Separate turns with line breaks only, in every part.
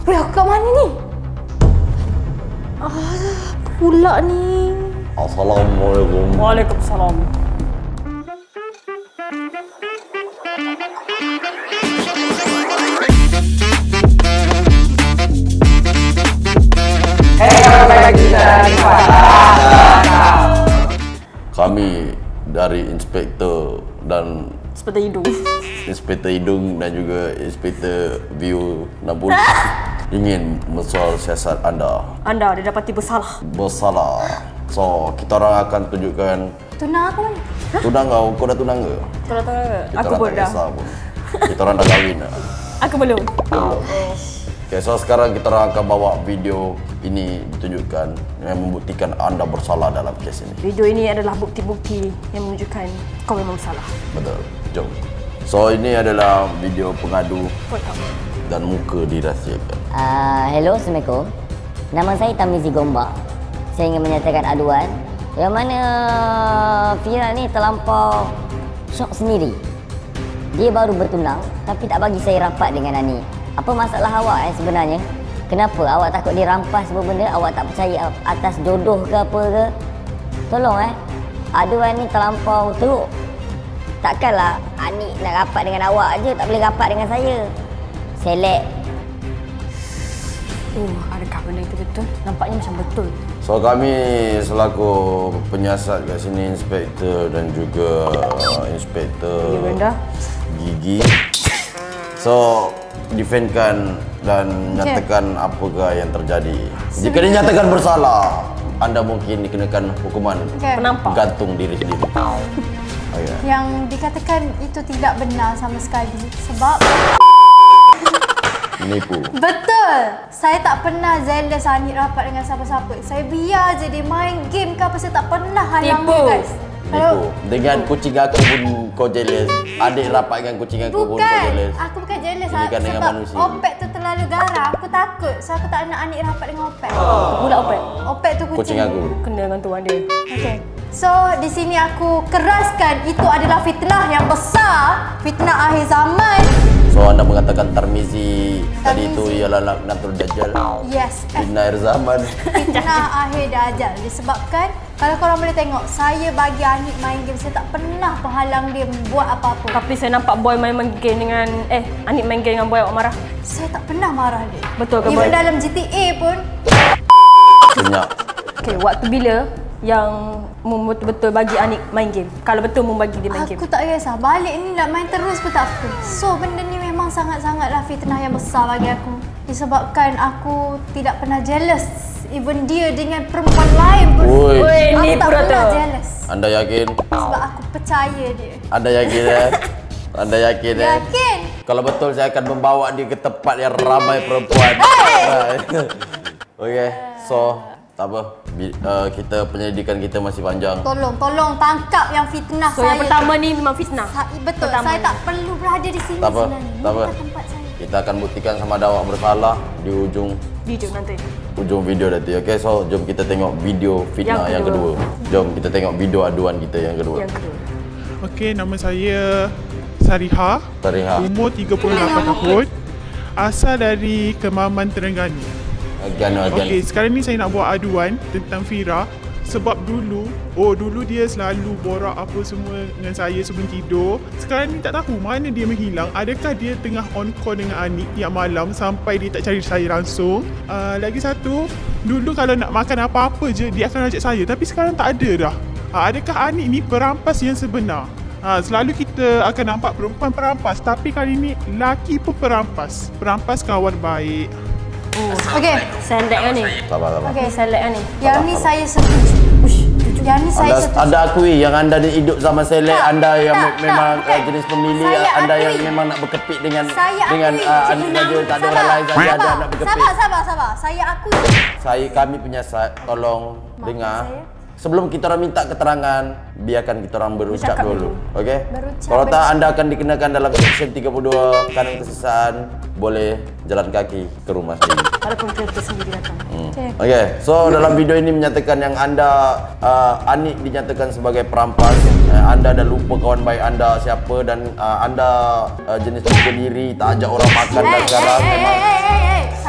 Weh, aku kat mana ni? Pula ni.
Assalamualaikum.
Waalaikumsalam.
Kami dari Inspektor dan Inspektor Hidung dan juga Inspektor View Nabul ingin mensoal siasat anda.
Anda dah dapati bersalah.
So, kita orang akan tunjukkan.
Tunang aku mana?
Tunang kau dah tunang ke?
Aku pun dah.
Kita orang dah kahwin dah.
Aku belum.
Okay, so sekarang kita orang akan bawa video ini ditunjukkan yang membuktikan anda bersalah dalam kes ini.
Video ini adalah bukti-bukti yang menunjukkan kau memang salah.
Betul. Jom. So ini adalah video pengadu dan muka dirahsiakan.
Hello, Assalamualaikum. Nama saya Tamizi Gombak. Saya ingin menyatakan aduan yang mana Fira ni terlampau syok sendiri. Dia baru bertunang tapi tak bagi saya rapat dengan Ani. Apa masalah awak sebenarnya? Kenapa awak takut dirampas semua benda? Awak tak percaya atas jodoh ke apa ke? Tolong aduan ni terlampau teruk. Takkanlah Ani nak rapat dengan awak je, tak boleh rapat dengan saya. Selek.
Adakah benda itu betul? Nampaknya macam betul.
So kami selaku penyiasat kat sini, Inspektor dan juga Inspektor Gigi. So defendkan dan nyatakan apakah yang terjadi. Jika dinyatakan bersalah, anda mungkin dikenakan hukuman gantung diri sendiri.
Yang dikatakan itu tidak benar sama sekali sebab
menipu.
betul. Saya tak pernah jealous Ani rapat dengan siapa-siapa. Saya biar je dia main game ke apa, saya tak pernah halang dia, guys.
Menipu. Dengan kucing aku pun kau jealous. Adik rapat dengan kucing aku pun kau jealous.
Aku bukan jealous
dengan
sebab
manusia.
Opek tu terlalu garang. Aku takut. So aku tak nak Ani rapat dengan Opek.
Pula Opek?
Opek tu kucing
aku.
Kena dengan tuan dia.
Okay. So di sini aku keraskan itu adalah fitnah yang besar, fitnah akhir zaman.
So anda mengatakan Tarmizi tadi itu ialah Natul Dajjal.
Yes.
Fitnah akhir zaman.
Fitnah akhir Dajjal disebabkan kalau korang boleh tengok, saya bagi Anik main game, saya tak pernah penghalang dia buat apa-apa.
Tapi saya nampak boy main game dengan Anik main game dengan boy awak marah.
Saya tak pernah marah dia.
Betul ke boy?
Even dalam GTA pun.
Senyap.
Okay, waktu bila yang betul-betul bagi Anik main game? Kalau betul bagi dia main game.
Aku tak kisah. Balik ni nak main terus pun tak apa. So benda ni memang sangat-sangatlah fitnah yang besar bagi aku. Disebabkan aku tidak pernah jealous. Even dia dengan perempuan lain pun.
Ni
aku tak pernah jealous.
Anda yakin?
Sebab aku percaya dia.
Anda yakin Anda yakin
Yakin.
Kalau betul saya akan membawa dia ke tempat yang ramai perempuan. Okay, so tak apa. Kita penyelidikan kita masih panjang.
Tolong tangkap yang fitnah
so,
saya.
yang pertama ni memang fitnah.
Betul. Saya tak perlu berada di sini sebenarnya.
Tak apa. Kita akan buktikan sama ada awak bersalah di ujung video nanti. Okay, so jom kita tengok video fitnah yang kedua. Jom kita tengok video aduan kita yang kedua.
Okay, nama saya Sariha. Umur 38 tahun. Asal dari Kemaman, Terengganu. Okay, sekarang ni saya nak buat aduan tentang Fira. Sebab dulu dia selalu borak apa semua dengan saya sebelum tidur. Sekarang ni tak tahu mana dia menghilang. Adakah dia tengah on call dengan Anik tiap malam sampai dia tak cari saya langsung. Lagi satu, dulu kalau nak makan apa-apa je dia akan ajak saya. Tapi sekarang tak ada dah. Adakah Anik ni perampas yang sebenar? Selalu kita akan nampak perempuan perampas, tapi kali ni lelaki pun perampas. Perampas kawan baik.
Okey.
Sendek kan ni?
Sabar.
Okey,
sendek kan ni?
Yang ni saya setuju. Yang ni saya setuju.
Anda akui yang anda hidup zaman selek, anda yang memang jenis pemilih, anda yang memang nak berkepit dengan Anik saja, tak ada orang lain saja ada nak berkepit.
Sabar. Saya akui.
Kami penyiasat, tolong dengar. Sebelum kita orang minta keterangan, biarkan kita orang berucap dulu. Okey? Kalau tak anda akan dikenakan dalam Seksyen 32 kanun kesesaan, boleh jalan kaki ke rumah sendiri.
Walaupun kereta sendiri datang.
Okey. So dalam video ini menyatakan yang anda Anik dinyatakan sebagai perampas. Anda dah lupa kawan baik anda siapa dan anda jenis jaga diri, tak ajak orang makan dan sekarang memang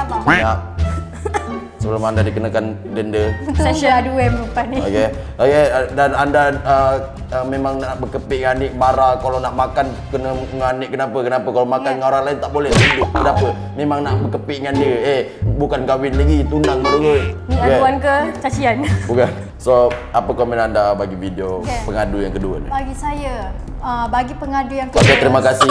sabar.
Banyak. Sebelum anda dikenakan denda.
Betul aduan perempuan ni.
Okey. Dan anda memang nak berkepik dengan Anik, marah kalau nak makan kena dengan Anik. Kenapa? Kalau makan dengan orang lain tak boleh. Kenapa? Memang nak berkepik dengan dia. Bukan kahwin lagi, tunang baru kot.
Ni aduan ke cacian?
Bukan. So, apa komen anda bagi video pengadu yang kedua ni?
Bagi saya, bagi pengadu yang kedua.
Okey, terima kasih.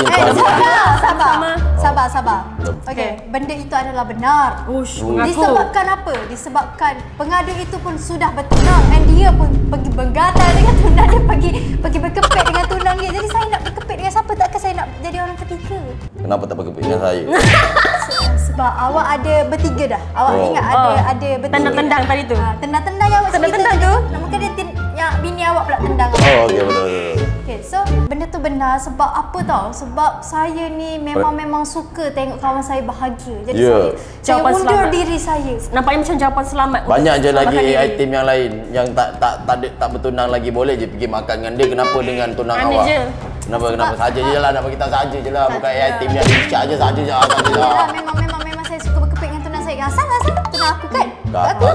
Sabar. Okey, benda itu adalah benar. Disebabkan apa? Disebabkan pengadu itu pun sudah bertunang dan dia pun pergi bergatal dengan tunang dia, pergi berkepit dengan tunang dia. Jadi saya nak berkepit dengan siapa? Takkan saya nak jadi orang ketiga?
Kenapa tak berkepit dengan saya?
Sebab awak ada bertiga dah. Awak ingat ada bertiga.
Tendang-tendang tadi tu.
Tendang-tendang yang awak
Tendang-tendang tu.
Mungkin dia yang bini awak pula tendang.
Okey, betul.
Okay, so benda tu benar sebab apa tau? Sebab saya ni memang suka tengok kawan saya bahagia. Jadi saya undur diri saya.
Nampaknya macam jawapan selamat.
Banyak je lagi item yang lain yang tak bertunang lagi, boleh je pergi makan dengan dia. Kenapa dengan tunang
Ambil
awak?
je.
Kenapa saja je lah, nak bagi tahu saja je lah. Bukan item yang dicat je saja je.
Memang saya suka berkepit dengan tunang saya. Asal tunang aku kan? Aku.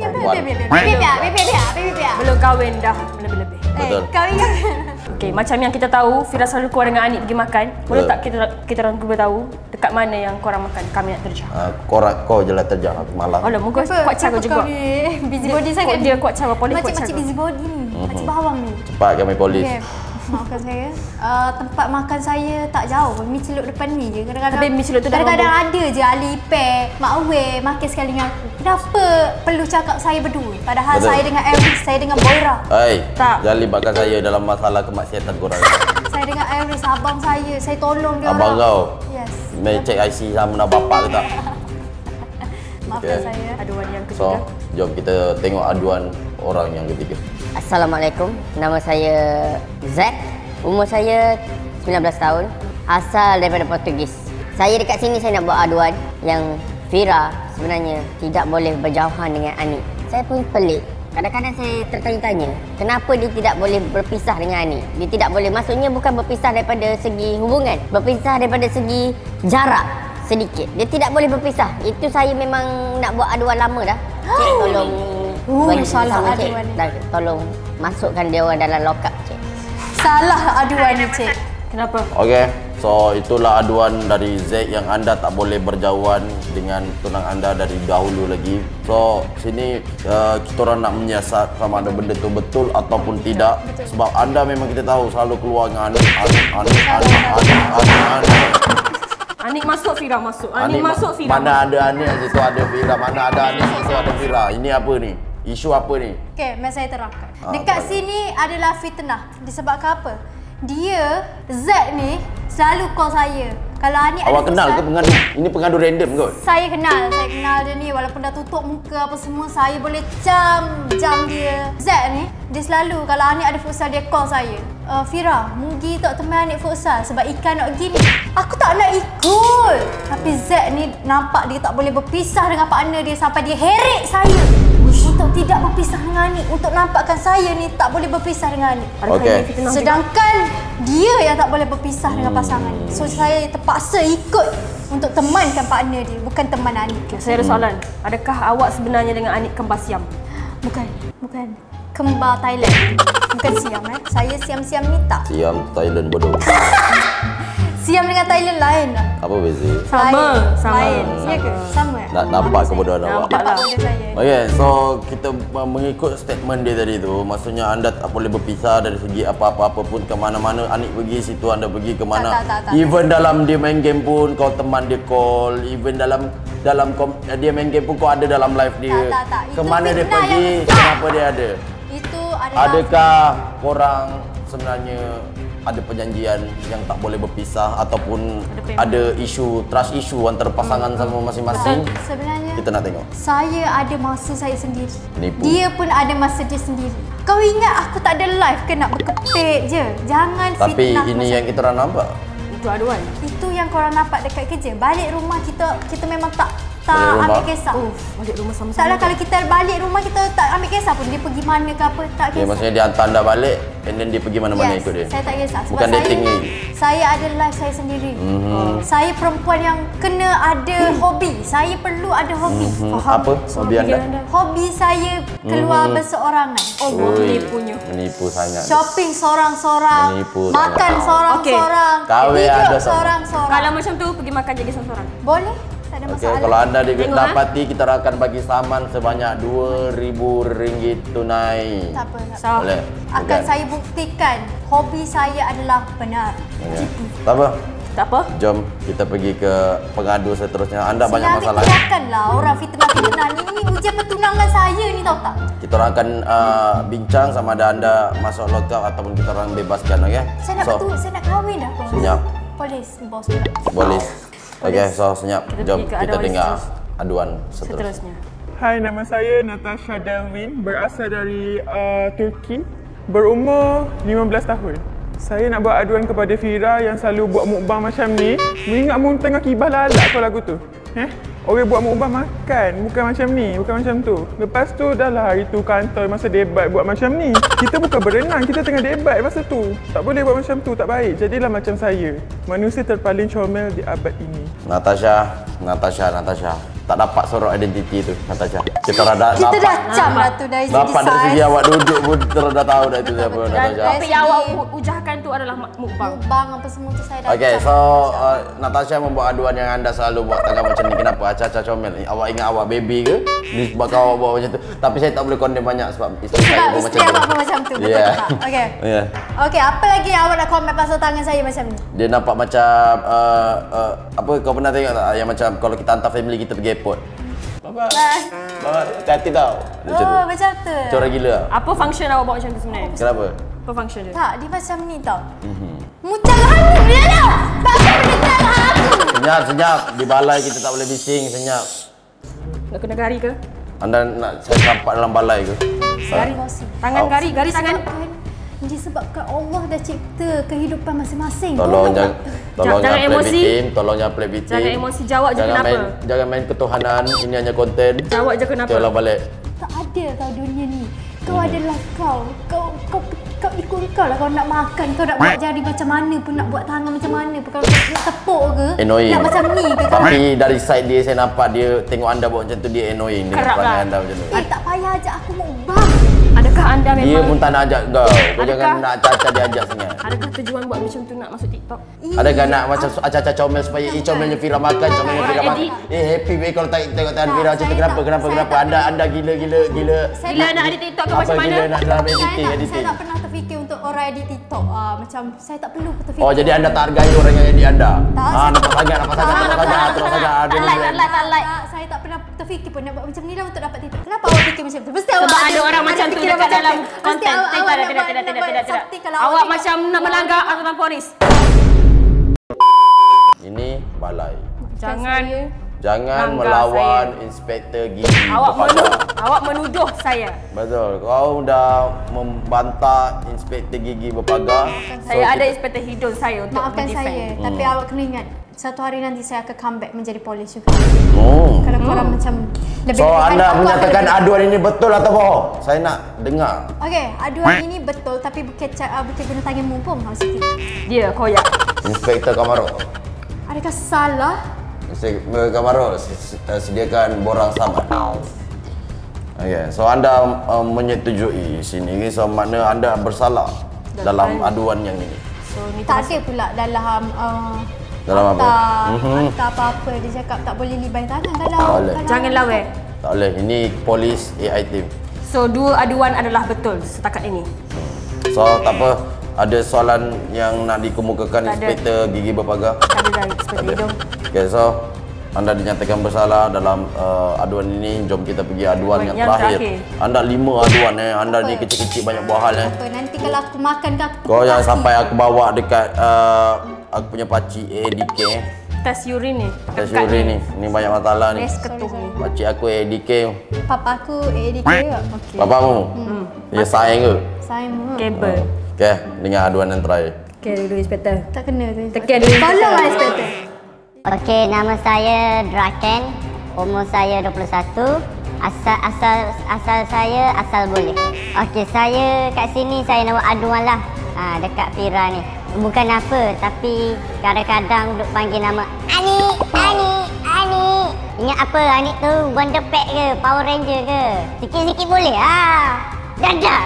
Biar.
Belum kahwin dah lebih-lebih.
Betul.
Kahwin kan?
Okey, macam yang kita tahu, Fira selalu keluar dengan Anik pergi makan. Boleh tak kita orang cuba tahu dekat mana yang korang makan? Kami nak terjah.
Kau je lah terjah, aku malas.
Alah, muka kuat cara juga.
Busy body sangat.
Dia kuat cara, polis kuat cara.
Macam busy body ni. Macam bawang ni.
Cepat kami polis.
Maafkan saya. Tempat makan saya tak jauh. Mi Celup depan ni je.
Tapi Mi Celup tu dah
kadang-kadang ada je Ali Ipek, Mak Aweh makan sekali dengan aku. Kenapa perlu cakap saya berdua? Padahal saya dengan Iris, saya dengan Boira.
Tak. Jangan libatkan saya dalam masalah kemaksiatan korang.
Saya dengan Iris, abang saya tolong dia
abang
orang.
Abang kau?
Yes.
Mai cek IC sama nak bapak ke tak?
Maafkan saya.
Aduan yang ketiga.
So, jom kita tengok aduan orang yang ketiga.
Assalamualaikum. Nama saya Zack. Umur saya 19 tahun. Asal daripada Portugis. Saya dekat sini saya nak buat aduan yang Fira sebenarnya tidak boleh berjauhan dengan Anik. Saya pun pelik. Kadang-kadang saya tertanya-tanya, kenapa dia tidak boleh berpisah dengan Anik? Dia tidak boleh, maksudnya bukan berpisah daripada segi hubungan, berpisah daripada segi jarak sedikit. Dia tidak boleh berpisah. Itu saya memang nak buat aduan lama dah. Cik tolong bagi
salah
sama Cik. Dan tolong masukkan dia orang dalam lock up, Cik.
Salah aduan ni, Cik.
Kenapa?
Okey. So, itulah aduan dari Zack yang anda tak boleh berjauhan dengan tunang anda dari dahulu lagi. So, sini kita orang nak menyiasat sama ada benda tu betul ataupun tidak. Sebab anda memang kita tahu selalu keluar dengan Anik.
Anik masuk, Fira masuk. Anik masuk, Fira
mana ada Anik, situ ada Fira. Mana ada Anik, situ ada Fira. Ini apa ni? Isu apa ni?
Okey, mari saya terangkan. Dekat sini adalah fitnah. Disebabkan apa? Dia, Zack ni, selalu call saya. Kalau Anik
awak kenal ke pengadu? Ini pengadu random kot?
Saya kenal dia ni. Walaupun dah tutup muka apa semua, saya boleh jam dia. Zack ni, dia selalu kalau Anik ada futsal, dia call saya. Fira, mugi tak teman Anik futsal sebab ikan nak gini. Aku tak nak ikut. Tapi Zack ni nampak dia tak boleh berpisah dengan partner dia sampai dia heret saya untuk tidak berpisah dengan Anik, untuk nampakkan saya ni tak boleh berpisah dengan Anik.
Okey.
Sedangkan dia yang tak boleh berpisah dengan pasangan. So saya terpaksa ikut untuk temankan partner dia, bukan teman Anik.
Saya ada soalan. Adakah awak sebenarnya dengan Anik kembar siam?
Bukan. Kembar Thailand. Bukan siam Saya siam-siam ni tak.
Siam Thailand bodoh.
Siam dengan Thailand lain lah.
Apa beza?
Sama.
Lain. Ya ke? Sama.
Nak nampak kebodohan awak.
Nampaklah.
Okey, so kita mengikut statement dia tadi tu, maksudnya anda tak boleh berpisah dari segi apa-apa pun, ke mana-mana Anik pergi, situ anda pergi ke mana.
Tak.
Even dalam dia main game pun kau teman dia call, even dalam dia main game pun kau ada dalam live dia.
Tak.
Ke mana dia pergi, kenapa dia ada?
Itu adalah
Adakah korang sebenarnya ada perjanjian yang tak boleh berpisah ataupun ada isu, trust issue antara pasangan sama masing-masing?
Sebenarnya
kita nak tengok.
Saya ada masa saya sendiri.
Nipu.
Dia pun ada masa dia sendiri. Kau ingat aku tak ada live ke nak berkepit je? Jangan
Tapi
fitnah
ini yang kita orang nampak.
Itu aduan.
Itu yang yang korang dapat dekat kerja, balik rumah kita memang tak ambil kisah.
Balik rumah sama-sama.
Taklah kalau kita balik rumah kita tak ambil kisah pun dia pergi mana ke apa, tak kisah.
Maksudnya dia hantar anda balik and then dia pergi mana-mana ikut dia.
Saya tak kisah. Sebab
bukan dating ni.
Saya ada life saya sendiri. Saya perempuan yang kena ada hobi. Saya perlu ada hobi. Faham?
Apa hobi anda?
Hobi saya keluar berseorangan.
Menipu sangat.
Shopping sorang-sorang.
Menipu
makan sorang-sorang.
Kahwin ada
sorang-sorang.
Kalau macam tu pergi makan jadi sorang-sorang.
Boleh? Tak ada masalah.
Kalau anda dapati, kita akan bagi saman sebanyak RM2,000 tunai.
Tak apa.
Boleh.
Akan saya buktikan hobi saya adalah benar.
Tak apa.
Tak apa.
Jom kita pergi ke pengadu seterusnya. Anda banyak masalah.
Silakanlah orang fitnah-fitnah ni. Ini ujian pertunangan saya ni, tahu tak?
Kita orang akan bincang sama ada anda masuk lockup ataupun kita orang bebaskan, okey?
Saya nak kahwin dah.
Senyap.
Polis, bos.
Boleh. Okey, so senyap. Jom kita dengar aduan seterusnya.
Hai, nama saya Natasha Delvin, berasal dari Turki, berumur 15 tahun. Saya nak buat aduan kepada Fira yang selalu buat mukbang macam ni. Mengingat mu tengah kibah lalak kau lagu tu. Orang buat mukbang makan, bukan macam ni, bukan macam tu. Lepas tu dah lah hari tu kantor masa debat buat macam ni. Kita bukan berenang, kita tengah debat masa tu. Tak boleh buat macam tu, tak baik. Jadilah macam saya, manusia terpaling comel di abad ini.
Natasha. Tak dapat sorok identiti tu, Natasha. Kita dah
cam lah tu dari segi
dapat dari segi awak duduk pun kita dah tahu dah itu siapa Natasha.
Tapi yang awak ujahkan tu adalah mukbang.
Mukbang apa semua tu saya dah
Okey, so Natasha membuat aduan yang anda selalu buat tangan macam ni. Kenapa? Aca-aca comel. Awak ingat awak baby ke? Disebabkan awak buat macam tu. Tapi saya tak boleh condemn banyak sebab isteri saya pun macam tu.
Isteri awak pun macam tu, betul tak? Okey. Okey, apa lagi yang awak nak komen pasal tangan saya macam ni?
Dia nampak macam apa, kau pernah tengok tak yang macam kalau kita hantar family kita pergi airport. Baba. Hati tau.
Macam tu.
Corang gila.
Apa function awak buat macam tu sebenarnya?
Kenapa?
Apa function dia?
Tak, dia macam ni tau. Muncang aku dia lah. Bakal menekan aku.
Senyap. Di balai kita tak boleh bising, senyap.
Nak kena gari ke?
Anda nak saya campak dalam balai ke?
Gari. Tangan gari tangan.
Disebabkan Allah dah cipta kehidupan masing-masing.
Tolong jangan play
emosi.
victim, tolong jangan play victim.
Jangan emosi, jawab je kenapa.
Jangan main ketuhanan, ini hanya konten.
Jawab je kenapa.
Tolong balik.
Tak ada tau dunia ni. Kau adalah kau ikut kau lah. Kau nak makan, kau nak buat jari macam mana pun, nak buat tangan macam mana pun. Kalau nak tepuk ke,
annoying.
nak macam ni ke.
Tapi dari side dia saya nampak dia tengok anda buat macam tu, dia annoying. Dia perangai anda macam tu.
Tak payah ajak aku mukbang.
Adakah anda memang
dia pun tak nak ajak kau. Kau jangan nak acah-acah dia ajak sangat.
Adakah tujuan buat macam tu nak masuk TikTok?
Adakah nak macam acah-acah comel supaya comelnya Fira makan, comelnya Fira makan. Happy weh kalau tengok tangan Fira macam tu. Kenapa? Anda gila.
Gila nak edit TikTok ke macam mana?
Gila nak dalam editing.
Saya tak pernah terfikir untuk orang edit TikTok. Macam saya tak perlu terfikir.
Oh, jadi anda tak hargai orang yang edit anda?
Tak.
Nampak sangat.
Tak like. Saya tak pernah terfikir pun nak buat macam ni lah untuk dapat TikTok. Kenapa awak fikir macam tu? Mesti awak
ada orang macam tu dekat dalam konten. Tidak. Awak macam nak melanggar aturan polis.
Ini balai.
Jangan
melawan Inspektor Gigi.
Awak menuduh saya.
Betul. Kau dah membantah Inspektor Gigi berpagar.
Saya ada Inspektor hidung saya untuk
maafkan
berdefend.
saya. Tapi awak kena ingat, satu hari nanti saya akan comeback menjadi polis juga. Kalau korang macam lebih.
So anda menyatakan aduan ini betul atau bohong? Saya nak dengar.
Okey, aduan ini betul tapi bukan guna tangan mumpung maksud kita.
Dia koyak.
Inspektor Kamaro.
Adakah salah?
Inspektor Kamaro, sediakan borang saman. Okay, so anda menyetujui sini, so makna anda bersalah dalam aduan yang ini.
So tak ada pula dalam
apa?
Hantar apa-apa. Dia cakap tak boleh libai tangan kalau
jangan lawe.
Tak boleh. Ini polis AI team.
So dua aduan adalah betul setakat ini.
So tak apa. Ada soalan yang nak dikemukakan Inspektor Gigi berpagar?
Ada dari Inspektor hidung.
Okay, so anda dinyatakan bersalah dalam aduan ini. Jom kita pergi aduan yang terakhir. Anda 5 aduan Anda ni kecil-kecil banyak buah hal
Nanti kalau aku makan ke aku
kau jangan sampai aku bawa dekat aku punya pakcik ADK.
Tes urin ni.
Tes urin ni. Ni banyak masalah ni.
Tes ketuh ni.
Pakcik aku ADK.
Papa aku ADK ke?
Okay. Papamu? Ya sayang ke?
Sayang.
Kabel.
Okay, dengar aduan yang terakhir.
Okay dulu Inspektor.
Tak kena tu.
Tekan dulu.
Tolonglah Inspektor.
Okey, nama saya Draken. Umur saya 21. Asal saya asal boleh. Okey, saya kat sini saya nak buat aduan lah. Dekat Fira ni. Bukan apa, tapi kadang-kadang duk panggil nama Ani. Ingat apa Ani tu? Wonder Pet ke? Power Ranger ke? Sikit-sikit boleh Dadah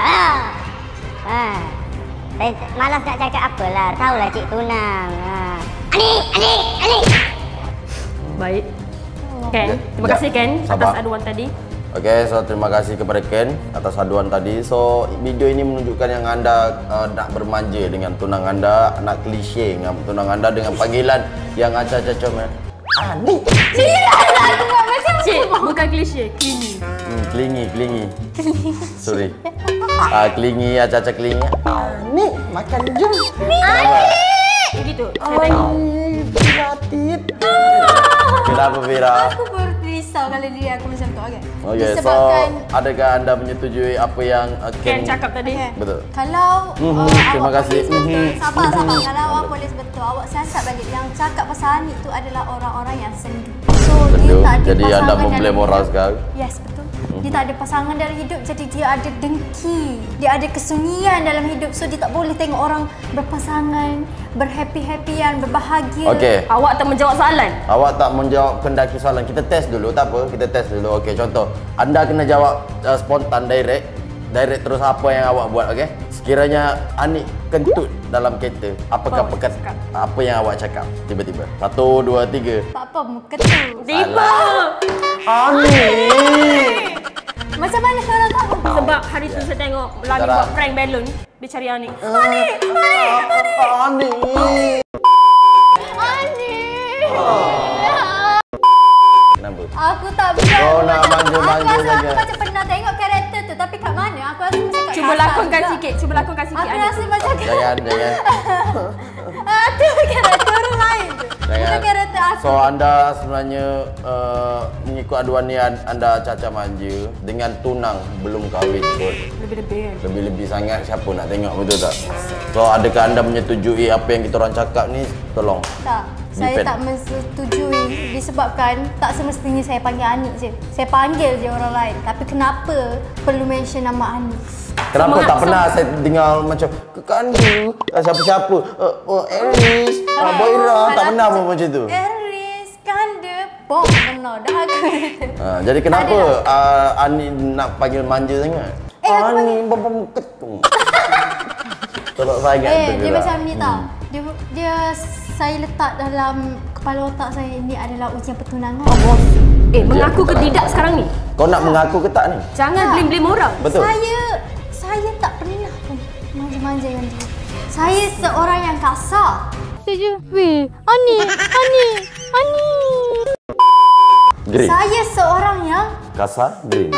Saya malas nak cakap apalah. Tahulah Cik Tunang. Ani.
Baik. Ken, terima kasih Ken atas aduan tadi.
Okey, so terima kasih kepada Ken atas aduan tadi. So video ini menunjukkan yang anda nak bermanja dengan tunang anda, nak klise dengan tunang anda dengan panggilan yang acak-acak comel. Ani.
Cik, bukan klise,
Klingi. Sorry. Klingi, acak-acak klingi. Ani, makan jom.
Begitu. Saya tengok.
Gratis. Kenapa Fira?
Aku baru risau kalau dia aku macam tu.
Okey, so adakah anda menyetujui apa yang
Ken cakap tadi?
Betul.
Kalau
terima kasih.
Sabar. Kalau awak polis betul, awak siasat balik yang cakap pasal Ani tu adalah orang-orang yang sendu. So dia tak ada
jadi anda memblame orang sekarang?
Yes, betul. Dia tak ada pasangan dalam hidup, jadi dia ada dengki. Dia ada kesunyian dalam hidup. So dia tak boleh tengok orang berpasangan, berhappy-happyan, berbahagia.
Okey.
Awak tak menjawab soalan?
Awak tak menjawab kendaki soalan. Kita test dulu, tak apa. Kita test dulu. Okey, contoh. Anda kena jawab spontan, direct. Direct terus apa yang awak buat, okey? Sekiranya Ani kentut dalam kereta, apakah apa yang awak cakap tiba-tiba? 1, 2, 3.
Apa mu ketut?
Tiba!
Ani!
Macam mana korang tahu?
Sebab hari tu saya tengok Lami buat prank balloon. Dia cari Ani.
Ani! Kenapa?
Aku tak bilang.
Kau nak manja-manja
Aku
saja.
macam pernah tengok karakter tu, tapi kat mana? Aku rasa macam kat
Cuba
kasar
lakonkan
juga.
sikit. Cuba lakonkan sikit.
Aku
Ani.
rasa macam
Jangan.
tu karakter orang lain tu. Bukan karakter aku.
So anda sebenarnya mengikut aduan ni anda caca manja dengan tunang belum kahwin pun.
Lebih-lebih kan?
Lebih-lebih sangat, siapa nak tengok, betul tak? So adakah anda menyetujui apa yang kita orang cakap ni? Tolong.
Tak. Saya tak menyetujui disebabkan tak semestinya saya panggil Ani je. Saya panggil je orang lain. Tapi kenapa perlu mention nama Ani?
Kenapa tak pernah saya dengar macam Kekandu, siapa-siapa, Eris, Boira, tak pernah pun macam tu.
Eris, Kanda, bom, benar dah aku.
Jadi kenapa Ani nak panggil manja sangat? Ani, bom ketung. Tolong sangat tu.
Dia macam ni tau. Dia saya letak dalam kepala otak saya ini adalah ujian pertunangan.
Mengaku ke tidak sekarang ni?
Kau nak mengaku ke tak ni?
Jangan blame-blame orang.
Betul.
Saya tak pernah pun manja-manja dengan dia. Saya seorang yang kasar. Setuju. Weh, Ani.
Green.
Saya seorang yang
Kasar, green.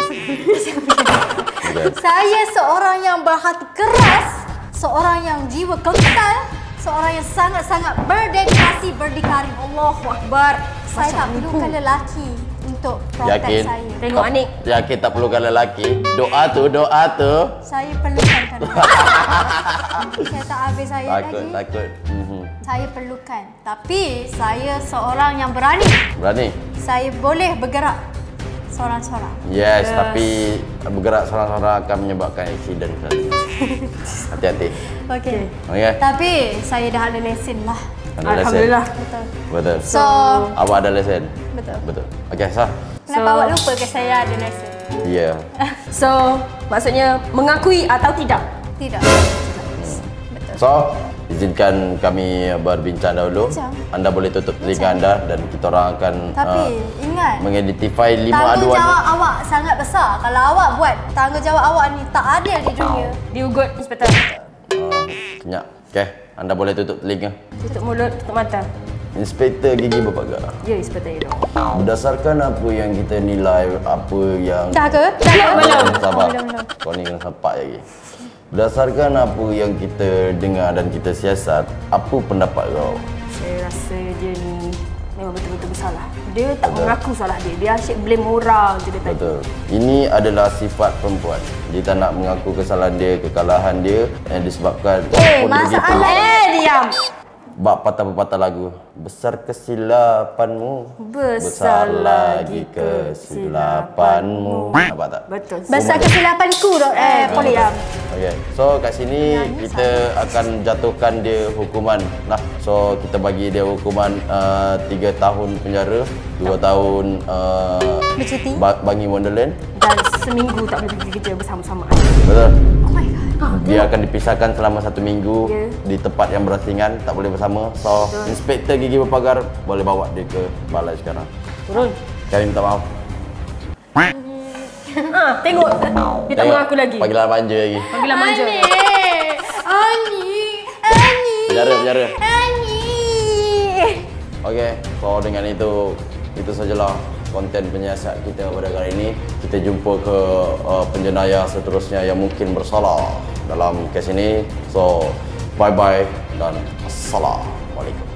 saya seorang yang berhati keras, seorang yang jiwa kental, seorang yang sangat-sangat berdedikasi, berdikari. Allahu Akbar. Saya tak perlukan lelaki untuk protect
Yakin?
saya.
Tengok Ani.
Yakin tak perlukan lelaki? Doa tu.
Saya perlukan kan. Saya tak habis saya lagi.
Takut.
Saya perlukan. Tapi saya seorang yang berani.
Berani?
Saya boleh bergerak seorang-seorang.
Yes, tapi bergerak seorang-seorang akan menyebabkan aksiden. Hati-hati.
Okey.
Okey.
Tapi saya dah ada lesen lah.
Ada lesen?
Alhamdulillah.
Betul.
So,
Awak ada lesen?
betul.
Okey, sah.
Kenapa awak lupa ke saya ada lesen?
Ya.
So, maksudnya mengakui atau tidak?
Tidak.
So, izinkan kami berbincang dahulu.
Bincang.
Anda boleh tutup telinga anda dan kita orang akan
Tapi ingat,
mengidentify 5 aduan.
tanggungjawab awak sangat besar. Kalau awak buat tanggungjawab awak ni tak adil di dunia.
Diugut, Inspektor.
Senyap. Okey, anda boleh tutup telinga.
Tutup mulut, tutup mata.
Inspektor Gigi Berpagar.
Ya, Inspektor Edo.
Berdasarkan apa yang kita nilai, apa yang...
Dah ke?
Belum.
Sabar.
Belum.
Kau ni kena sempat lagi. Berdasarkan apa yang kita dengar dan kita siasat, apa pendapat kau?
Saya rasa dia ni memang betul-betul bersalah. Dia tak mengaku salah dia. Dia asyik blame orang je dia tadi.
Betul. Ini adalah sifat perempuan. Dia tak nak mengaku kesalahan dia, kekalahan dia yang disebabkan... walaupun
masalah.
Diam!
bab patah-patah lagu. Besar kesilapanmu, besar lagi kesilapanmu. Nampak tak?
Betul.
Besar kesilapanku dok. Poliam.
Okay. So kat sini kita akan jatuhkan dia hukuman lah. So kita bagi dia hukuman 3 tahun penjara, 2 tahun
bercuti,
Bangi Wonderland
Dan seminggu tak boleh pergi kerja bersama-sama.
Betul.
Oh my god.
Dia akan dipisahkan selama 1 minggu di tempat yang berasingan, tak boleh bersama. So, Inspektor Gigi Berpagar boleh bawa dia ke balai sekarang.
Turun.
Kami minta maaf.
Tengok. Dia tak mengaku lagi.
Panggilan manja lagi.
Panggilan manja.
Ani.
Penjara.
Ani.
Okey, so dengan itu sajalah konten penyiasat kita pada kali ini. Kita jumpa ke penjenayah seterusnya yang mungkin bersalah dalam kes ini. So, bye-bye dan assalamualaikum.